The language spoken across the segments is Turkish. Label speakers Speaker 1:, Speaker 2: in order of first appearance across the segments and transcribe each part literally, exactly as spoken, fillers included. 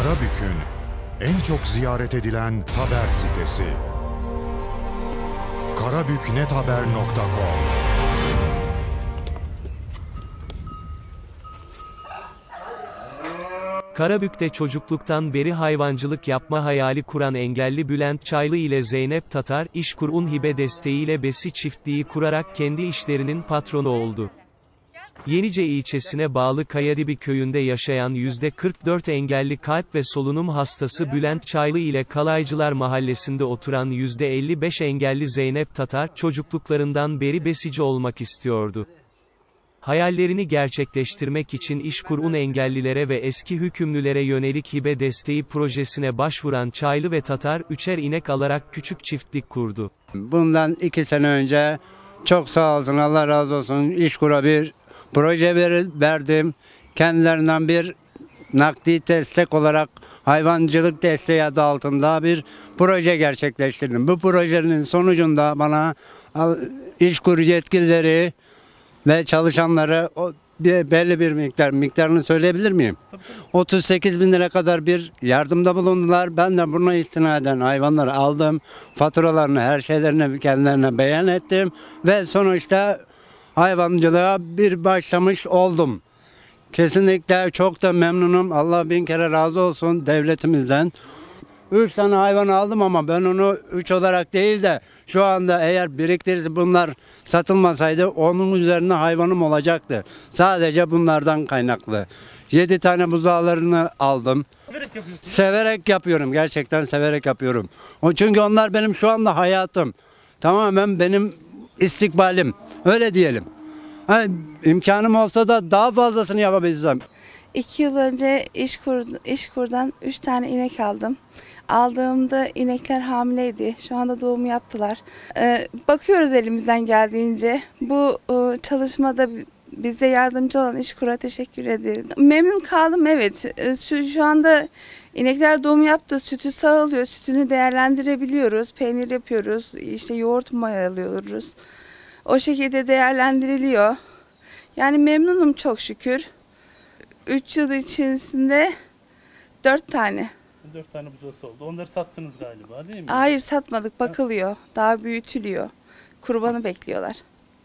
Speaker 1: Karabük'ün en çok ziyaret edilen haber sitesi. karabüknethaber nokta com.
Speaker 2: Karabük'te çocukluktan beri hayvancılık yapma hayali kuran engelli Bülent Çaylı ile Zeynep Tatar, İşkur'un hibe desteğiyle besi çiftliği kurarak kendi işlerinin patronu oldu. Yenice ilçesine bağlı Kayadibi köyünde yaşayan yüzde kırk dört engelli kalp ve solunum hastası Bülent Çaylı ile Kalaycılar Mahallesi'nde oturan yüzde elli beş engelli Zeynep Tatar, çocukluklarından beri besici olmak istiyordu. Hayallerini gerçekleştirmek için İşkur'un engellilere ve eski hükümlülere yönelik hibe desteği projesine başvuran Çaylı ve Tatar, üçer inek alarak küçük çiftlik kurdu.
Speaker 3: Bundan iki sene önce çok sağ olsun, Allah razı olsun, İşkur'a bir proje verdim. Kendilerinden bir nakdi destek olarak hayvancılık desteği adı altında bir proje gerçekleştirdim. Bu projenin sonucunda bana İşkur yetkilileri ve çalışanları o belli bir miktar, miktarını söyleyebilir miyim? otuz sekiz bin lira kadar bir yardımda bulundular. Ben de buna istinaden hayvanları aldım. Faturalarını, her şeylerini kendilerine beyan ettim. Ve sonuçta hayvancılığa bir başlamış oldum. Kesinlikle çok da memnunum. Allah bin kere razı olsun devletimizden. Üç tane hayvan aldım ama ben onu üç olarak değil de şu anda eğer biriktirirse bunlar satılmasaydı onun üzerine hayvanım olacaktı. Sadece bunlardan kaynaklı. Yedi tane buzağlarını aldım. Severek, severek yapıyorum. Gerçekten severek yapıyorum. O çünkü onlar benim şu anda hayatım. Tamamen benim istikbalim. Öyle diyelim. Yani imkanım olsa da daha fazlasını yapabilsem.
Speaker 4: İki yıl önce İşkur, İşkur'dan üç tane inek aldım. Aldığımda inekler hamileydi. Şu anda doğum yaptılar. Ee, bakıyoruz elimizden geldiğince. Bu e, çalışmada bize yardımcı olan İşkur'a teşekkür ederim. Memnun kaldım, evet. Ee, şu, şu anda inekler doğum yaptı. Sütü sağılıyor. Sütünü değerlendirebiliyoruz. Peynir yapıyoruz. İşte yoğurt mayalıyoruz. O şekilde değerlendiriliyor. Yani memnunum çok şükür. Üç yıl içerisinde dört tane.
Speaker 5: Dört tane buzası oldu. Onları sattınız galiba, değil mi?
Speaker 4: Hayır, satmadık. Bakılıyor. Daha büyütülüyor. Kurbanı bekliyorlar.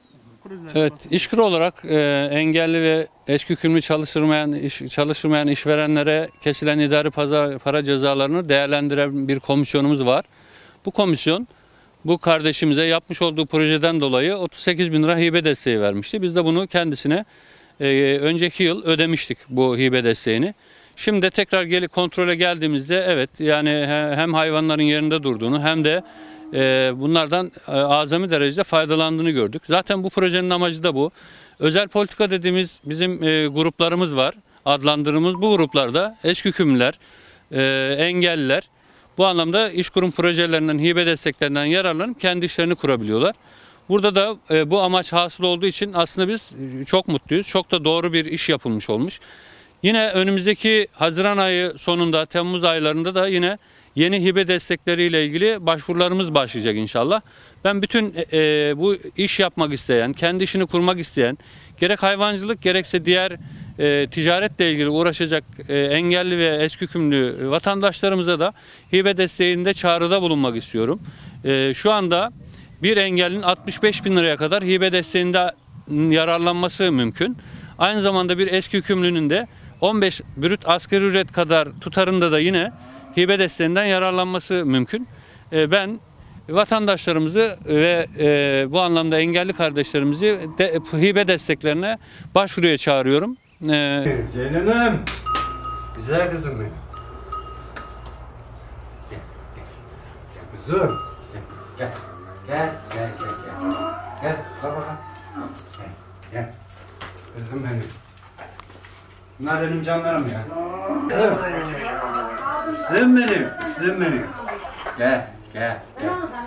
Speaker 6: Evet, İşkur olarak e, engelli ve eski hükümlü çalıştırmayan, iş, çalıştırmayan işverenlere kesilen idari para, para cezalarını değerlendiren bir komisyonumuz var. Bu komisyon bu kardeşimize yapmış olduğu projeden dolayı otuz sekiz bin lira hibe desteği vermişti. Biz de bunu kendisine e, önceki yıl ödemiştik, bu hibe desteğini. Şimdi de tekrar gelip kontrole geldiğimizde evet, yani hem hayvanların yerinde durduğunu hem de e, bunlardan e, azami derecede faydalandığını gördük. Zaten bu projenin amacı da bu. Özel politika dediğimiz bizim e, gruplarımız var. Adlandırdığımız bu gruplarda eski hükümlüler, e, engelliler bu anlamda İşkur'un projelerinden, hibe desteklerinden yararlanıp kendi işlerini kurabiliyorlar. Burada da e, bu amaç hasıl olduğu için aslında biz çok mutluyuz. Çok da doğru bir iş yapılmış olmuş. Yine önümüzdeki Haziran ayı sonunda, Temmuz aylarında da yine yeni hibe destekleriyle ilgili başvurularımız başlayacak inşallah. Ben bütün e, bu iş yapmak isteyen, kendi işini kurmak isteyen, gerek hayvancılık gerekse diğer e, ticaretle ilgili uğraşacak e, engelli ve eski hükümlü vatandaşlarımıza da hibe desteğinde çağrıda bulunmak istiyorum. E, şu anda bir engellinin altmış beş bin liraya kadar hibe desteğinde yararlanması mümkün. Aynı zamanda bir eski hükümlünün de on beş brüt asgari ücret kadar tutarında da yine hibe desteğinden yararlanması mümkün. Ben vatandaşlarımızı ve bu anlamda engelli kardeşlerimizi de, hibe desteklerine başvuruya çağırıyorum.
Speaker 3: Ceylan'ım, güzel kızım benim. Gel, gel, gel kızım. Gel, gel, gel, gel, gel. Gel, bak bakalım. Gel, gel. Kızım benim. Bunlar benim canlarım ya. Kızım. Kızım benim, kızım benim. Gel, gel, gel.